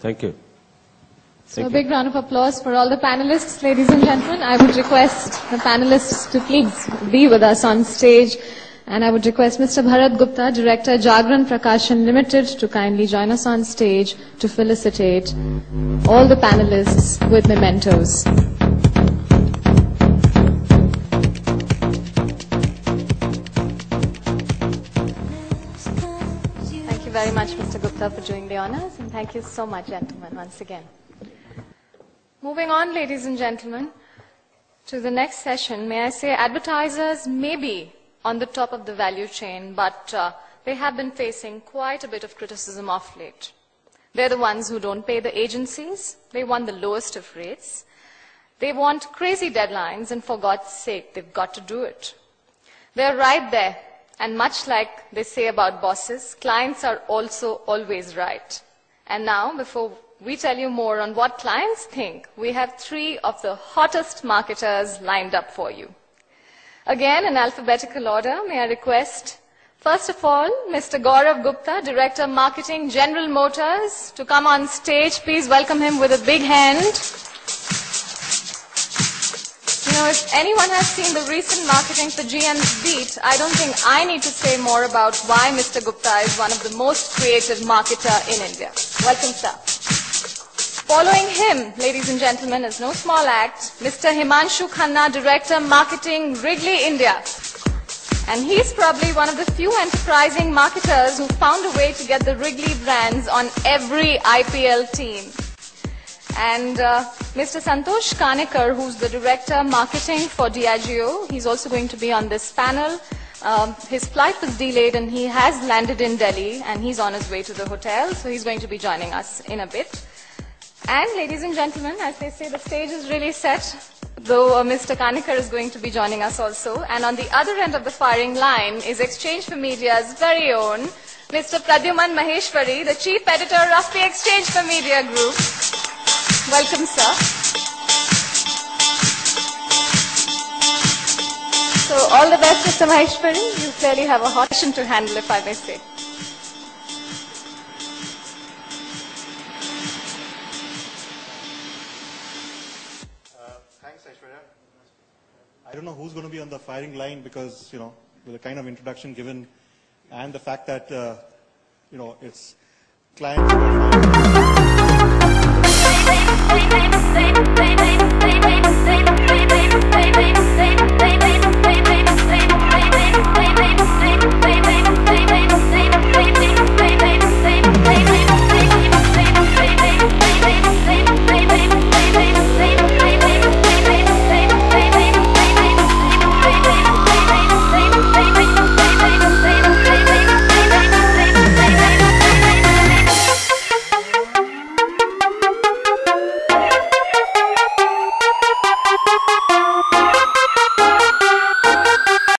Thank you. So a big round of applause for all the panelists, ladies and gentlemen. I would request the panelists to please be with us on stage. And I would request Mr. Bharat Gupta, Director, Jagran Prakashan Limited, to kindly join us on stage to felicitate all the panelists with mementos. Thank you very much, Mr. Gupta, for doing the honors, and thank you so much, gentlemen, once again. Moving on, ladies and gentlemen, to the next session, may I say advertisers may be on the top of the value chain, but they have been facing quite a bit of criticism of late. They're the ones who don't pay the agencies. They want the lowest of rates. They want crazy deadlines, and for God's sake, they've got to do it. They're right there, and much like they say about bosses, clients are also always right. And now, before we tell you more on what clients think, we have 3 of the hottest marketers lined up for you. Again, in alphabetical order, may I request, first of all, Mr. Gaurav Gupta, Director Marketing, General Motors, to come on stage. Please welcome him with a big hand. You know, if anyone has seen the recent marketing for GM's Beat, I don't think I need to say more about why Mr. Gupta is one of the most creative marketer in India. Welcome, sir. Following him, ladies and gentlemen, is no small act, Mr. Himanshu Khanna, Director Marketing, Wrigley India. And he's probably one of the few enterprising marketers who found a way to get the Wrigley brands on every IPL team. And Mr. Santosh Kanekar, who's the Director Marketing for Diageo, he's also going to be on this panel. His flight was delayed and he has landed in Delhi and he's on his way to the hotel, so he's going to be joining us in a bit. And ladies and gentlemen, as they say, the stage is really set, though Mr. Kanekar is going to be joining us also. And on the other end of the firing line is Exchange for Media's very own Mr. Pradyuman Maheshwari, the Chief Editor of the Exchange for Media Group. Welcome, sir. So all the best, Mr. Maheshwari. You clearly have a hot mission to handle, if I may say. I don't know who's going to be on the firing line because, you know, with the kind of introduction given and the fact that, you know, it's clients who are firing.